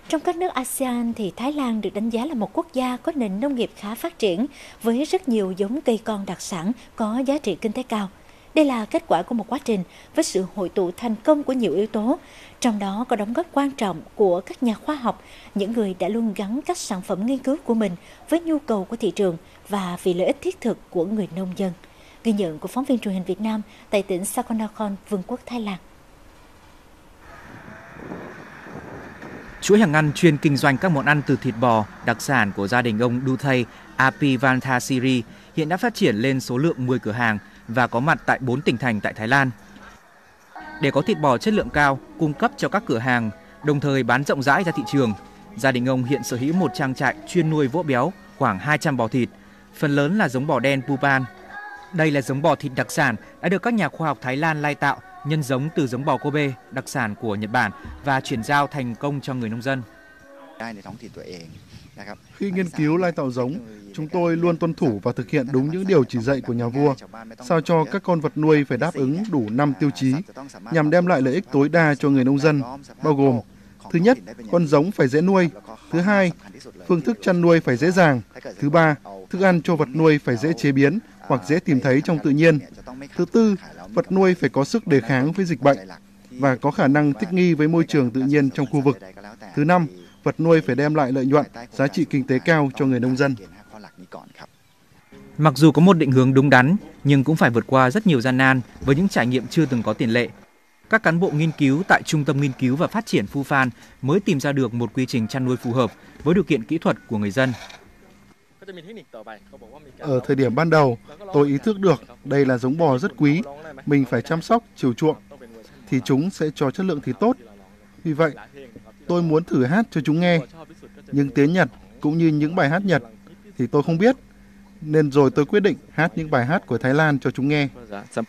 Trong các nước ASEAN thì Thái Lan được đánh giá là một quốc gia có nền nông nghiệp khá phát triển với rất nhiều giống cây con đặc sản có giá trị kinh tế cao. Đây là kết quả của một quá trình với sự hội tụ thành công của nhiều yếu tố, trong đó có đóng góp quan trọng của các nhà khoa học, những người đã luôn gắn các sản phẩm nghiên cứu của mình với nhu cầu của thị trường và vì lợi ích thiết thực của người nông dân. Ghi nhận của phóng viên truyền hình Việt Nam tại tỉnh Sakonnakhon, Vương quốc Thái Lan. Chuỗi hàng ăn chuyên kinh doanh các món ăn từ thịt bò đặc sản của gia đình ông Duthai Apivanthasiri hiện đã phát triển lên số lượng 10 cửa hàng và có mặt tại 4 tỉnh thành tại Thái Lan. Để có thịt bò chất lượng cao cung cấp cho các cửa hàng, đồng thời bán rộng rãi ra thị trường, gia đình ông hiện sở hữu một trang trại chuyên nuôi vỗ béo khoảng 200 bò thịt, phần lớn là giống bò đen Pupan. Đây là giống bò thịt đặc sản đã được các nhà khoa học Thái Lan lai tạo, nhân giống từ giống bò Kobe đặc sản của Nhật Bản và chuyển giao thành công cho người nông dân. Khi nghiên cứu lai tạo giống, chúng tôi luôn tuân thủ và thực hiện đúng những điều chỉ dạy của nhà vua, sao cho các con vật nuôi phải đáp ứng đủ 5 tiêu chí, nhằm đem lại lợi ích tối đa cho người nông dân, bao gồm: thứ nhất, con giống phải dễ nuôi; thứ hai, phương thức chăn nuôi phải dễ dàng; thứ ba, thức ăn cho vật nuôi phải dễ chế biến hoặc dễ tìm thấy trong tự nhiên; thứ tư, vật nuôi phải có sức đề kháng với dịch bệnh và có khả năng thích nghi với môi trường tự nhiên trong khu vực; thứ năm, vật nuôi phải đem lại lợi nhuận, giá trị kinh tế cao cho người nông dân. Mặc dù có một định hướng đúng đắn, nhưng cũng phải vượt qua rất nhiều gian nan với những trải nghiệm chưa từng có tiền lệ. Các cán bộ nghiên cứu tại Trung tâm Nghiên cứu và Phát triển Phu Phan mới tìm ra được một quy trình chăn nuôi phù hợp với điều kiện kỹ thuật của người dân. Ở thời điểm ban đầu, tôi ý thức được đây là giống bò rất quý, mình phải chăm sóc, chiều chuộng, thì chúng sẽ cho chất lượng thịt tốt. Vì vậy, tôi muốn thử hát cho chúng nghe, nhưng tiếng Nhật cũng như những bài hát Nhật thì tôi không biết, nên rồi tôi quyết định hát những bài hát của Thái Lan cho chúng nghe.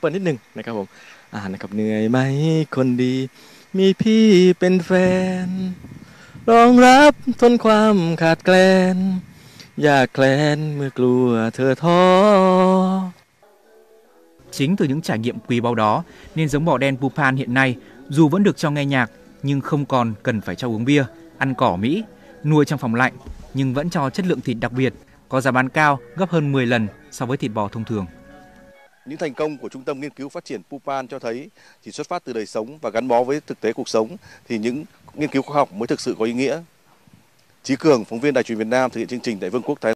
Chính từ những trải nghiệm quý báu đó nên giống bò đen Pupan hiện nay dù vẫn được cho nghe nhạc nhưng không còn cần phải cho uống bia, ăn cỏ Mỹ, nuôi trong phòng lạnh nhưng vẫn cho chất lượng thịt đặc biệt, có giá bán cao gấp hơn 10 lần so với thịt bò thông thường. Những thành công của Trung tâm Nghiên cứu Phát triển Pupan cho thấy chỉ xuất phát từ đời sống và gắn bó với thực tế cuộc sống thì những nghiên cứu khoa học mới thực sự có ý nghĩa. Chí Cường, phóng viên Đài truyền hình Việt Nam thực hiện chương trình tại Vương quốc Thái Lan.